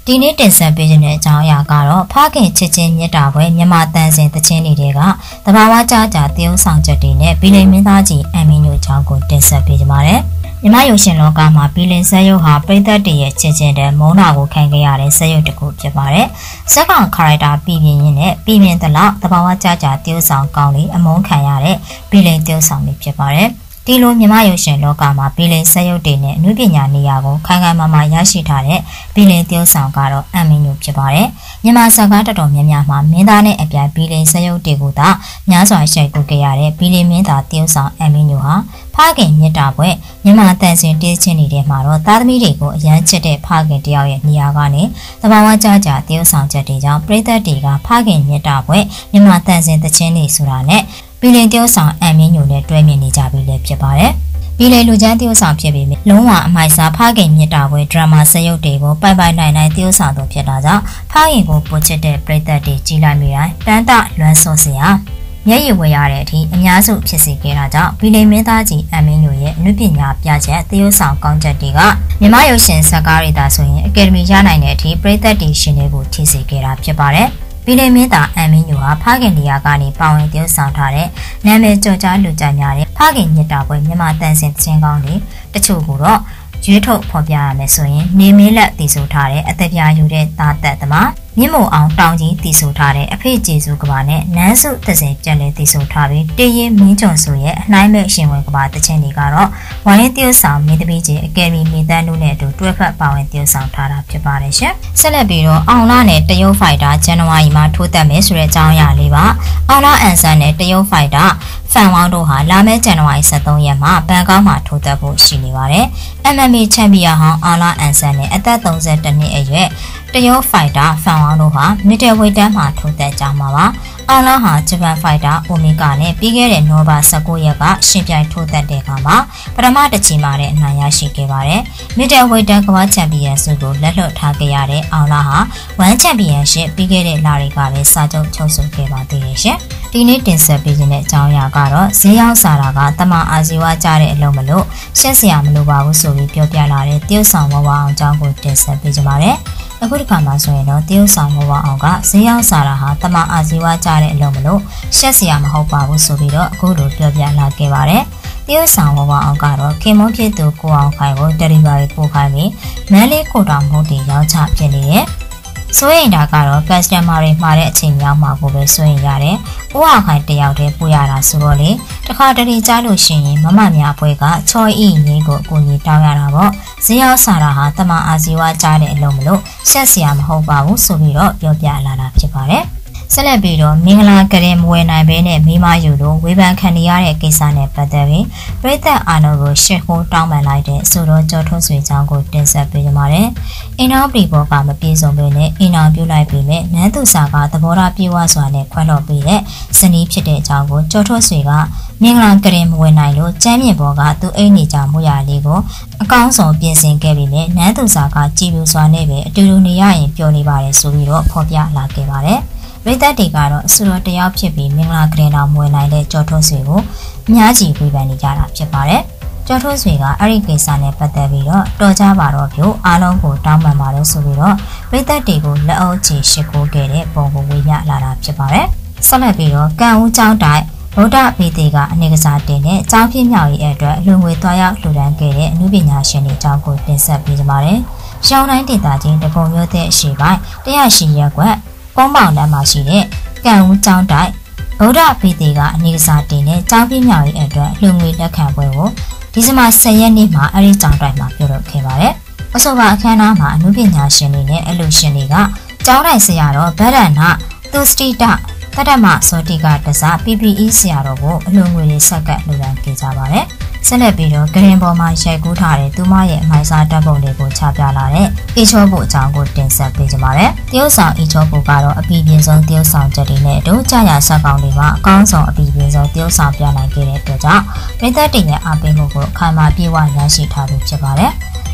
ဒီနေ့တင်ဆက်ပေးခြင်းတဲ့အကြောင်းအရာကတော့ဖခင်ချစ်ချင်းမြတ်တာပွဲမြန်မာတန်စင်သချင်းတွေကတဘာဝကြကြတရုပ်ဆောင်ချက်တွေနဲ့ဘီလိန်မင်းသားကြီးအမင်းညိုချောင်းကိုတင်ဆက်ပေးကြပါတယ်။မြန်မာရုပ်ရှင်လောကမှာဘီလိန်ဇာတ်ရုပ်ဟာပရိသတ်တွေရဲ့ချစ်ချင်းတဲ့မုန်းတာကိုခံခဲ့ရတဲ့ဇာတ်ရုပ်တစ်ခုဖြစ်ပါတယ်။ဇက်ကောင်ခရိုက်တာပြည်ပြင်းရင်းနဲ့ပြည်ပြင်းသလောက်တဘာဝကြကြတရုပ်ဆောင်ကောင်းလေးအမုန်းခံရတဲ့ဘီလိန်တရုပ်ဆောင်တွေဖြစ်ပါတယ်။ဒီလိုမြန်မာရုပ်ရှင်လောကမှာဘီလိန်ဇာတ်ရုပ်တွေနဲ့အမှုပညာနေရာကိုခိုင်ခိုင်မာမာရရှိထားတဲ့ဘီလိန်တရုပ်ဆောင်ကတော့အမင်းညိုဖြစ်ပါတယ်။မြန်မာဇာတ်ကားတော်တော်များများမှာမင်းသားနဲ့အပြိုင်ဘီလိန်ဇာတ်ရုပ်တွေကိုသာများစွာရှိုက်ကူခဲ့ရတဲ့ဘီလိန်မင်းသားတရုပ်ဆောင်အမင်းညိုဟာဖခင်မြတ်တာပွဲမြန်မာတန်စင်တေးချင်းတွေမှာတော့သားသမီးတွေကိုအရန်ချစ်တဲ့ဖခင်တယောက်ရဲ့နေရာကနေတဘာဝကြကြတရုပ်ဆောင်ချက်တွေကြောင့်ပရိသတ်တွေကဖခင်မြတ်တာပွဲမြန်မာတန်စင်သချင်းတွေဆိုတာနဲ့ဘီလိန်တရုပ်ဆောင်အမင်းညိုနဲ့တွဲမြင်နေကြပြီလည်းဖြစ်ပါတယ်။ဘီလိန်လူချမ်းတရုပ်ဆောင်ဖြစ်ပြီးလုံးဝအမိုက်စားဖခင်မြတ်တာပွဲဒရမာစရုပ်တွေကိုပိုက်ပိုက်နိုင်နိုင်တရုပ်ဆောင်သူဖြစ်တာကြောင့်ဖခင်ကိုပိုချစ်တဲ့ပရိသတ်တွေကြီးလိုက်မိတိုင်းတန်တလွမ်းစောစရာမျက်ရည်ဝဲရတဲ့အထိအများစုဖြစ်စေခဲ့တာကြောင့်ဘီလိန်မင်းသားကြီးအမင်းညိုရဲ့အမှုပညာပြချက်တရုပ်ဆောင်ကောင်းချက်တွေကမြန်မာရုပ်ရှင်ဇာတ်ကားတွေသာဆိုရင်အကယ်ဒမီရနိုင်တဲ့အထိပရိသတ်တွေရှင်တွေကိုထိစေခဲ့တာဖြစ်ပါတယ်။ဘီလိန်မင်းသားအမင်းညိုဟာဖခင်နေရာကနေပါဝင်တရုပ်ဆောင်ထားတဲ့နာမည်ကျော်ကြားလူကြများတဲ့ဖခင်မြတ်တာပွဲမြန်မာတန်စင်ချင်းကောင်းတွေတချို့ကတော့ရွေးထုတ်ဖော်ပြရမယ်ဆိုရင်နေမင်းလက်တည်ဆိုထားတဲ့အသက်ပြာယူတဲ့သားသက်သမားမြင့်မို့အောင်တောင်ကြီးတည်ဆိုထားတဲ့အဖေကျေစုကဘာနဲ့နန်းစုသစင်ပြန်လဲတည်ဆိုထားပြီးတရင်မင်းကျွန်းဆိုရဲ့အနှိုင်းမဲ့ရှင်ဝင်ကဘာတခြင်းတွေကတော့ဝိုင်းတရုပ်ဆောင်မင်းသမီးကြီးအကယ်ဒမီမိသားစုနဲ့အတူတွဲဖက်ပါဝင်တရုပ်ဆောင်ထားတာဖြစ်ပါတယ်ရှင်။ဆက်လက်ပြီးတော့အောင်လာနဲ့တရုတ်ဖိုက်တာဇန်နဝါရီမှာထိုးတက်မယ်ဆိုတဲ့အကြောင်းအရာလေးပါ။အောင်လာအန်ဆန်နဲ့တရုတ်ဖိုက်တာဖန်ဝေါင်းတို့ဟာလာမယ့်ဇန်နဝါရီ23ရက်မှာဘန်ကောက်မှာထိုးတက်ဖို့ရှိနေပါတယ်။ MMA ချန်ပီယံဟောင်းအောင်လာအန်ဆန်နဲ့အသက်32နှစ်အရွယ်တရုတ်ဖိုက်တာဖန်ဝေါင်းတို့ဟာမီဒယ်ဝေတ်တန်းမှာထိုးတက်ကြမှာပါ။အောင်လာဟာဂျပန်ဖိုက်တာအိုမီဂါနဲ့ပြီးခဲ့တဲ့နိုဘာ19ရက်ကရှင်ပြိုင်ထိုးတက်တဲ့အခါမှာပထမတစ်ချီမှာတဲ့အနိုင်ရရှိခဲ့ပါတယ်။မီဒယ်ဝေတ်တန်းကမ္ဘာချန်ပီယံဆုကိုလက်လွတ်ထားခဲ့ရတဲ့အောင်လာဟာဝမ်ချန်ပီယံရှစ်ပြီးခဲ့တဲ့လတွေကလည်းစာချုပ်ချုပ်ဆိုခဲ့ပါသေးတယ်ရှင်။ဒီနေ့တင်ဆက်ပေးခြင်းတဲ့အကြောင်းအရာကတော့ဈေးရောက်စာတာကတမန်အာဇီဝကြတဲ့အလုံးမလို့ရှက်စရာမလိုပါဘူးဆိုပြီးပြောပြလာတဲ့တရုတ်ဆောင်ဝဝအောင်အကြောင်းကိုတင်ဆက်ပေးကြပါမယ်။အခုဒီခါမှာဆိုရင်တော့တရုတ်ဆောင်ဝဝအောင်ကဈေးရောက်စာတာဟာတမန်အာဇီဝကြတဲ့အလုံးမလို့ရှက်စရာမဟုတ်ပါဘူးဆိုပြီးတော့အခုလိုပြောပြလာခဲ့ပါတယ်။တရုတ်ဆောင်ဝဝအောင်ကတော့ခင်မုန်းဖြစ်သူကိုအောင်ခိုင်ကိုတယ်လီဗာရီပို့ခိုင်းပြီးမန်းလေးကိုတောင်မဟုတ်တင်ရောက်ချဖြစ်နေရဲ့ဆိုရင်ဒါကတော့ customer တွေမှာတဲ့အချိန်ရောက်မှာကိုပဲဆိုရင်ရတယ်။ဦးအောင်ခိုင်တယောက်တည်းပို့ရတာဆိုတော့လေတခါတလေကြားလို့ရှိရင်မမများဘွဲကချော်ဤငင်းကိုအကူကြီးတောင်းရတာပေါ့။ဈေးရောက်စာတာဟာတမန်အာဇီဝကြားတဲ့အလုံးမလို့ရှက်စရာမဟုတ်ပါဘူးဆိုပြီးတော့ပြောပြလာတာဖြစ်ပါတယ်။ဆက်လက်ပြီးတော့မင်္ဂလာကရင်မဝယ်နိုင်ဘဲနဲ့မိမယူလို့ဝေဖန်ခံရတဲ့ကိစ္စနဲ့ပတ်သက်ပြီးပြည်သက်အာဏာကိုရှစ်ခိုးတောင်းပန်လိုက်တဲ့ဆိုတော့ကြောထွန်းဆွေချောင်းကိုတင်ဆက်ပေးကြပါမယ်။အင်နောက်ပြည်ပေါ်ကမပြေဆုံးဘဲနဲ့အင်နောက်ပြုလိုက်ပြီးမဲ့နန်းသူစာကသဘောထားပြေဝစွာနဲ့ခွဲလို့ပြီးတဲ့ဇနီးဖြစ်တဲ့အကြောင်းကိုကြောထွန်းဆွေကမင်္ဂလာကရင်မဝယ်နိုင်လို့ကျမ်းမြေပေါ်ကသူအိမ်နေကြမှုရလေးကိုအကောင်းဆုံးပြင်ဆင်ခဲ့ပြီးမဲ့နန်းသူစာကကြည်ပြူစွာနဲ့ပဲအတူတူနေရရင်ပြောနေပါတယ်ဆိုပြီးတော့ဖော်ပြလာခဲ့ပါတယ်။ရိသတ်တွေကတော့အစတော်တယောက်ဖြစ်ပြီးမင်္ဂလာကရင်တော်မွေနိုင်တဲ့ကြော်ထွန်းဆွေကိုအများကြီးဝေဖန်နေကြတာဖြစ်ပါတယ်။ကြော်ထွန်းဆွေကအဲ့ဒီကိစ္စနဲ့ပတ်သက်ပြီးတော့တော်ကြပါတော့ဖြို့အားလုံးကိုတောင်းပန်ပါလို့ဆိုပြီးတော့ရိသတ်တွေကိုလက်အောက်ချီရှ िख ိုးခဲ့တဲ့ပုံကိုဝေမျှလာတာဖြစ်ပါတယ်။ဆက်လက်ပြီးတော့ကံဦးကျောင်းတိုက်ဗုဒ္ဓဗေတိကအနေကစားတင်တဲ့ကျောင်းပြမြောက်ရေးအတွက်အလူငွေသွားရောက်လှူဒါန်းခဲ့တဲ့အမှုပညာရှင်တွေအကြောင်းကိုတင်ဆက်ပေးကြပါမယ်။ရှောင်းတိုင်းဒေသချင်းတကုံမြို့တဲ့အရှိပိုင်း100ရက်ကွက်ကုန်းပေါင်လမ်းမှာရှိတဲ့ကံဦးကျောင်းတိုက်ဗုဒ္ဓဗေတိကအနေကစားတင်တဲ့ကျောင်းပြမြောက်ရေးအတွက်လူငွေလက်ခံပွဲကိုဒီဇင်ဘာ10ရက်နေ့မှာအဲဒီကျောင်းတိုက်မှာပြုလုပ်ခဲ့ပါတယ်။အဆိုပါအခမ်းအနားမှာအမှုပညာရှင်တွေနဲ့အလူရှင်တွေကကျောင်းတိုက်ဆရာတော်ဗဒ္ဒနာသူစတိတတတမစောတိကတစား PPE ဆရာတော်ကိုအလူငွေတွေဆက်ကပ်လှူဒါန်းခဲ့ကြပါတယ်။ဆက်လက်ပြီးတော့ဂရင်ပေါ်မှာရိုက်ကူးထားတဲ့သူမရဲ့အမိုင်စားတပ်ပုံတွေကိုချပြလာတဲ့အီချောဖို့အကြောင်းကိုတင်ဆက်ပေးကြပါမယ်။တရုတ်ဆောင်အီချောဖို့ကတော့အပြည်ပြည်ဆုံးတရုတ်ဆောင်ချက်တွေနဲ့အတူကြာရဆက်ကောင်တွေမှာအကောင်းဆုံးအပြည်ပြည်ဆုံးတရုတ်ဆောင်ပြနိုင်ခဲ့တဲ့အတွက်ကြောင့်ပြည်သက်တွေရဲ့အားပေးမှုကိုအခိုင်အမာပြေဝရရှိထားသူဖြစ်ပါတယ်။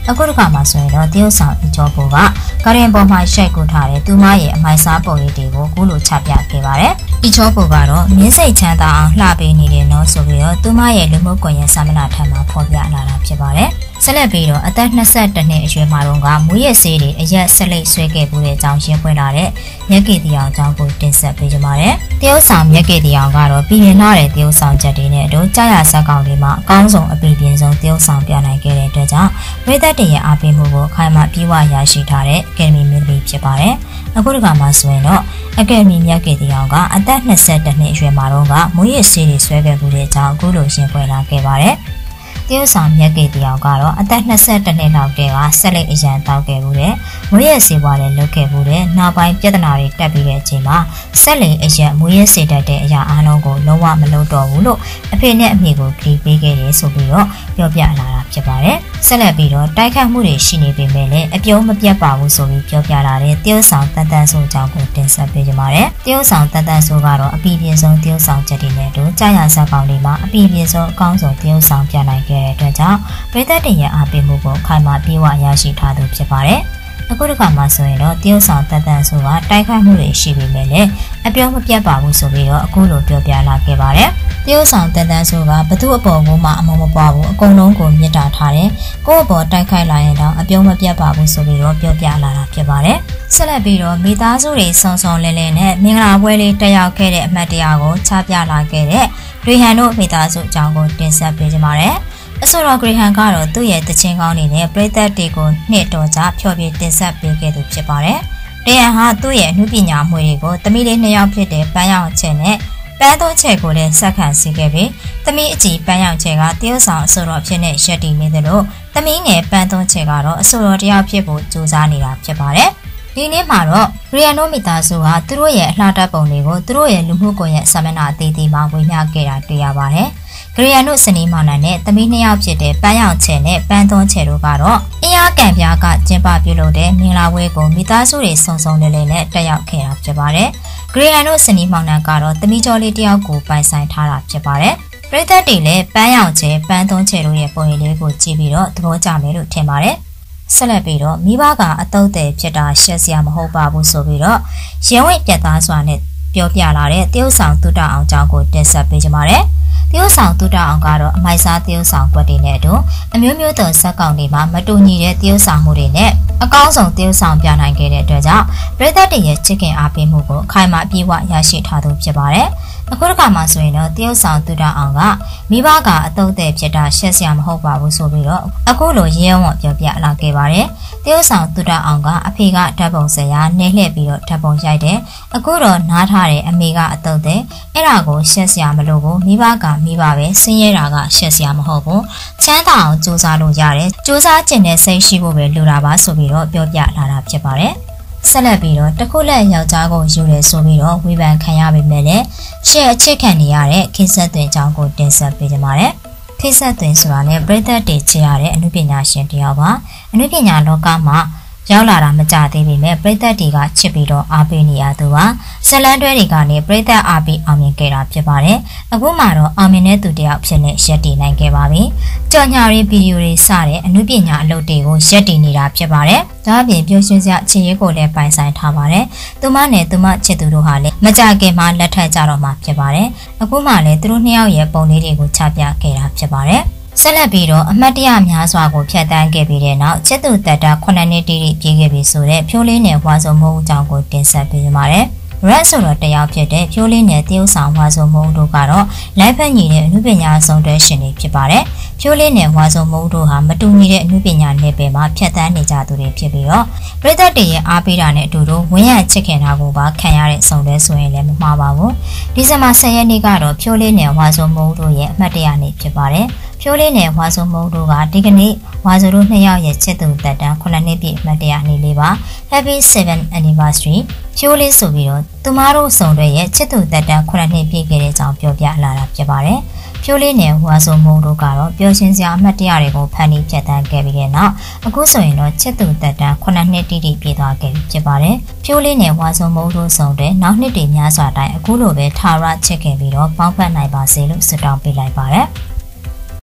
အခုတစ်ခါမှဆိုရင်တော့တရုတ်ဆောင်အကျော်ကိုကကာရင်ပေါ်မှာရှိုက်ကူထားတဲ့သူမရဲ့အမိုင်စားပုံရိပ်တွေကိုခုလိုချပြခဲ့ပါတယ်။အကျော်ကိုကတော့မြင်းစိတ်ချမ်းသာအောင်လှပေးနေတယ်နော်ဆိုပြီးတော့သူမရဲ့လူမှုကွန်ရက်စာမျက်နှာထံမှာဖော်ပြလာတာဖြစ်ပါတယ်။ဆက်လက်ပြီးတော့အသက်22နှစ်အရွယ်မှာတော့ကမူရက်ဆေးတွေအရက်ဆက်လက်ဆွဲခဲ့မှုတဲ့အကြောင်းရှင်းပြလာတဲ့မြက်ကေတီအောင်အကြောင်းကိုတင်ဆက်ပေးကြပါမယ်။တရုတ်ဆောင်မြက်ကေတီအောင်ကတော့ပြည်ပြင်းလာတဲ့တရုတ်ဆောင်ချက်တွေနဲ့အတူကြာရဇက်ကောင်တွေမှာအကောင်းဆုံးအပြီးပြင်းဆုံးတရုတ်ဆောင်ပြနိုင်ခဲ့တဲ့အတွက်ကြောင့်ပြည်သက်တွေရဲ့အားပေးမှုကိုခိုင်မာပြေဝရရှိထားတဲ့အကယ်ဒမီမျိုးသမီးဖြစ်ပါတယ်။အခုတစ်ခါမှဆိုရင်တော့အကယ်ဒမီမြက်ကေတီအောင်ကအသက်22နှစ်အရွယ်မှာတော့ကမူရက်ဆေးတွေဆွဲခဲ့မှုတဲ့အကြောင်းအခုလိုရှင်းပြလာခဲ့ပါတယ်။တရုတ်ဆောင်မြက်ကေတီအောင်ကတော့အသက်22နှစ်လောက်တည်းကဆက်လက်အရန်တောက်ခဲ့မှုတဲ့မွေးရစေပွားလည်းလုပ်ခဲ့မှုတဲ့နောက်ပိုင်းပြဿနာတွေတက်ပြီးတဲ့အချိန်မှာဆက်လက်အရန်မွေးရစေတတ်တဲ့အရာအလုံးကိုလုံးဝမလုပ်တော့ဘူးလို့အဖေနဲ့အမေကိုကြည်ပေးခဲ့တယ်ဆိုပြီးတော့ပြောပြလာတာဖြစ်ပါတယ်။ဆက်လက်ပြီးတော့တိုက်ခတ်မှုတွေရှိနေပေမဲ့လည်းအပြုံးမပြတ်ပါဘူးဆိုပြီးပြောပြလာတဲ့တရုတ်ဆောင်တန်တန်ဆိုကြောင်းကိုတင်ဆက်ပေးကြပါမယ်။တရုတ်ဆောင်တန်တန်ဆိုကတော့အပြီးပြင်းဆုံးတရုတ်ဆောင်ချက်တွေနဲ့တို့ကြာရဇက်ကောင်တွေမှာအပြီးပြင်းဆုံးအကောင်းဆုံးတရုတ်ဆောင်ပြနိုင်ခဲ့တဲ့အတွက်ကြောင့်ပြည်သက်တွေရဲ့အားပေးမှုကိုခိုင်မာပြေဝရရှိထားသူဖြစ်ပါတယ်။အခုတစ်ခါမှဆိုရင်တော့တရုတ်ဆောင်တန်တန်ဆိုတာတိုက်ခိုက်မှုတွေရှိပေမဲ့လည်းအပြောမပြတ်ပါဘူးဆိုပြီးတော့အခုလိုပြောပြလာခဲ့ပါတယ်။တရုတ်ဆောင်တန်တန်ဆိုတာဘသူအပေါ်ကမှအမုံမပွားဘူးအကုန်လုံးကိုမြစ်တာထားတယ်။ကိုယ့်အပေါ်တိုက်ခိုက်လာရင်တော့အပြောမပြတ်ပါဘူးဆိုပြီးတော့ပြောပြလာတာဖြစ်ပါတယ်။ဆက်လက်ပြီးတော့မိသားစုတွေစုံစုံလင်းလင်းနဲ့မင်္ဂလာပွဲလေးတက်ရောက်ခဲ့တဲ့အမှတ်တရကိုချပြလာခဲ့တဲ့ရီဟန်တို့မိသားစုအကြောင်းကိုတင်ဆက်ပေးကြပါမယ်။အဆိုတော်ဂရီဟန်ကတော့သူ့ရဲ့တခြင်းကောင်းတွေနဲ့ပရိသတ်တွေကိုနှစ်တော်ကြာဖျော်ဖြေတင်ဆက်ပေးခဲ့သူဖြစ်ပါတယ်။ရီဟန်ဟာသူ့ရဲ့အမှုပညာမှုတွေကိုသမီးလေး2ယောက်ဖြစ်တဲ့ပန်းရောင်ချက်နဲ့ပန်းသုံးချက်ကိုလည်းဆက်ခံစီခဲ့ပြီးသမီးအကြီးပန်းရောင်ချက်ကတရုတ်ဆောင်အဆိုတော်ဖြစ်နေရက်တည်နေတယ်လို့သမီးငယ်ပန်းသုံးချက်ကတော့အဆိုတော်တယောက်ဖြစ်ဖို့ကြိုးစားနေတာဖြစ်ပါတယ်။ဒီနေ့မှာတော့ရီယန်နိုမီတာစုဟာသူတို့ရဲ့အလှတက်ပုံတွေကိုသူတို့ရဲ့လူမှုကွန်ရက်စာမျက်နှာအသီးသီးမှာဝေမျှခဲ့တာတွေ့ရပါတယ်။ဂရီယန်တို့စနီမောင်နှံနဲ့သမီး2ယောက်ဖြစ်တဲ့ပန်းရောင်ချဲနဲ့ပန်းသွန်းချဲတို့ကတော့အင်အားကံပြားကကျင်းပပြုလုပ်တဲ့မင်္ဂလာပွဲကိုမိသားစုတွေစုံစုံလည်လည်နဲ့တက်ရောက်ခဲ့တာဖြစ်ပါတယ်။ဂရီယန်တို့စနီမောင်နှံကတော့သမီးကျော်လေးတစ်ယောက်ကိုပိုင်ဆိုင်ထားတာဖြစ်ပါတယ်။ပရိသတ်တွေလည်းပန်းရောင်ချဲပန်းသွန်းချဲတို့ရဲ့ပုံရိပ်လေးကိုကြည့်ပြီးတော့သဘောကျမယ်လို့ထင်ပါတယ်။ဆက်လက်ပြီးတော့မိဘကအတုတ်တဲ့ဖြစ်တာရှက်စရာမဟုတ်ပါဘူးဆိုပြီးတော့ရဲဝင့်ပြတ်သားစွာနဲ့ပြောပြလာတဲ့တရုတ်ဆောင်တုတအောင်ကြောင့်ကိုတင်ဆက်ပေးကြပါမယ်။တရုတ်ဆောင်တုတအောင်ကတော့အမိုက်စားတရုတ်ဆောင်ကွက်တွေနဲ့အတူအမျိုးမျိုးသောဇက်ကောင်တွေမှာမတူညီတဲ့တရုတ်ဆောင်မှုတွေနဲ့အကောင်းဆုံးတရုတ်ဆောင်ပြနိုင်ခဲ့တဲ့အတွက်ကြောင့်ပြည်သက်တွေရဲ့ချစ်ခင်အားပေးမှုကိုအခိုင်အမာအပြည့်အဝရရှိထားသူဖြစ်ပါတယ်။အခုတစ်ခါမှဆိုရင်တော့တရုတ်ဆောင်တုတအောင်ကမိဘကအတုတ်တဲ့ဖြစ်တာရှက်စရာမဟုတ်ပါဘူးဆိုပြီးတော့အခုလိုရဲဝံ့ပြောပြလာခဲ့ပါတယ်။တရုတ်ဆောင်တုတအောင်ကအဖေကဓာတ်ပုံဆရာနှဲလှည့်ပြီးတော့ဓာတ်ပုံရိုက်တယ်။အခုတော့နားထားတဲ့အမေကအတုတ်တဲ့အဲ့ဒါကိုရှက်စရာမလိုဘူးမိဘကမိဘပဲဆင်းရဲတာကရှက်စရာမဟုတ်ဘူးချမ်းသာအောင်စူးစမ်းလို့ရတယ်စူးစမ်းကျင်တဲ့စိတ်ရှိဖို့ပဲလိုတာပါဆိုပြီးတော့ပြောပြလာတာဖြစ်ပါတယ်ဆက်လက်ပြီးတော့တခုလက်ယောက်ျားကိုယူရဲဆိုပြီးတော့ဝေဖန်ခံရပေမဲ့လည်းရှယ်အချစ်ခံနေရတဲ့ခေတ်ဆက်သွင်းအကြောင်းကိုတင်ဆက်ပေးကြပါမယ်ခေတ်ဆက်သွင်းဆိုတာနဲ့ပြည်သက်တွေချေရတဲ့အမှုပညာရှင်တယောက်ပါအမှုပညာလောကမှာရောက်လာတာမကြသေးပေမဲ့ပြည်သက်တွေကချစ်ပြီးတော့အားပေးနေရသူပါဆက်လန်းတွဲတွေကနေပြည်သက်အားပေးအောင်မြင်ခဲ့တာဖြစ်ပါတယ်အခုမှတော့အောင်မြင်တဲ့သူတယောက်ဖြစ်နေရက်တည်နိုင်ခဲ့ပါပြီကြော်ညာရေးဗီဒီယိုတွေစတဲ့အမှုပညာအလုပ်တွေကိုရက်တည်နေတာဖြစ်ပါတယ်ဒါအပြင်ပျော်ရွှင်စရာအခြေရေးကိုလည်းပိုင်ဆိုင်ထားပါတယ်သူမနဲ့သူမချစ်သူတို့ဟာလည်းမကြခင်မှာလက်ထပ်ကြတော့မှာဖြစ်ပါတယ်အခုမှလည်းသူတို့2ယောက်ရဲ့ပုံလေးတွေကိုချပြခဲ့တာဖြစ်ပါတယ်ဆက်လက်ပြီးတော့အမှတ်တရများစွာကိုဖြတ်တန်းခဲ့ပြီးတဲ့နောက်ချစ်သူတက်တာ9နှစ်တိတိပြည့်ခဲ့ပြီဆိုတဲ့ဖြိုးလေးနဲ့ဝါစုံမိုးအကြောင်းကိုတင်ဆက်ပေးပါမယ်။ Red ဆိုတော့တယောက်ဖြစ်တဲ့ဖြိုးလေးနဲ့တရုတ်ဆောင်ဝါစုံမိုးတို့ကတော့လိုက်ဖက်ညီတဲ့အမှုပညာဆောင်တွဲရှင်တွေဖြစ်ပါတယ်။ဖြိုးလေးနဲ့ဝါစုံမိုးတို့ဟာမတူညီတဲ့အမှုပညာနယ်ပယ်မှာဖြတ်တန်းနေကြသူတွေဖြစ်ပြီးတော့ပြည်သက်တွေရဲ့အားပေးတာနဲ့အတူတူဝင်းရချစ်ခင်တာကိုပါခံရတဲ့ဆောင်တွဲဆိုရင်လည်းမမှားပါဘူး။ဒီဇင်ဘာ10ရက်နေ့ကတော့ဖြိုးလေးနဲ့ဝါစုံမိုးတို့ရဲ့အမှတ်တရနေ့ဖြစ်ပါတယ်။ဖြိုးလေးနဲ့ဝါစုံမိုးတို့ကဒီကနေ့ဝါစုံတို့2ယောက်ရဲ့ချစ်သူတက်တန်း9နှစ်ပြည့်အမှတ်တရနေ့လေးပါ Happy 7th Anniversary ဖြိုးလေးဆိုပြီးတော့သူမတို့စုံတွေရဲ့ချစ်သူတက်တန်း9နှစ်ပြည့်ခဲ့တဲ့အကြောင်းပြောပြလာတာဖြစ်ပါတယ်ဖြိုးလေးနဲ့ဝါစုံမိုးတို့ကတော့ပျော်ရွှင်စရာအမှတ်တရတွေကိုဖန်တီးဖြတ်တန်းခဲ့ပြီးတဲ့နောက်အခုဆိုရင်တော့ချစ်သူတက်တန်း9နှစ်တိတိပြည့်သွားခဲ့ပြီဖြစ်ပါတယ်ဖြိုးလေးနဲ့ဝါစုံမိုးတို့စုံတဲ့နောက်နှစ်တွေများစွာတိုင်အခုလိုပဲထာဝရချစ်ခင်ပြီးတော့ပေါင်းဖက်နိုင်ပါစေလို့ဆုတောင်းပေးလိုက်ပါတယ်